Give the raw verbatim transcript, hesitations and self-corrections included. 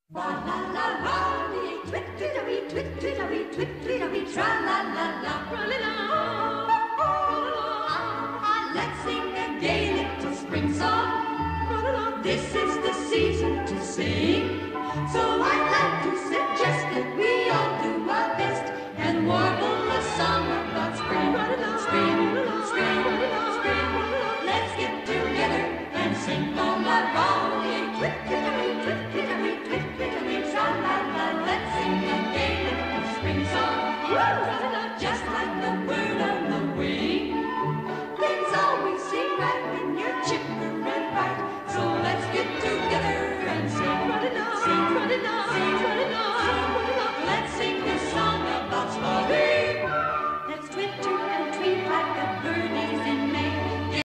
Fa-la-la-la-lee, twit-tweet-a-wee, twit-tweet-a-wee, twit-tweet-a-wee, tra-la-la-la, tra-la-la. Let's sing a gay little spring song. This is the season to sing. So I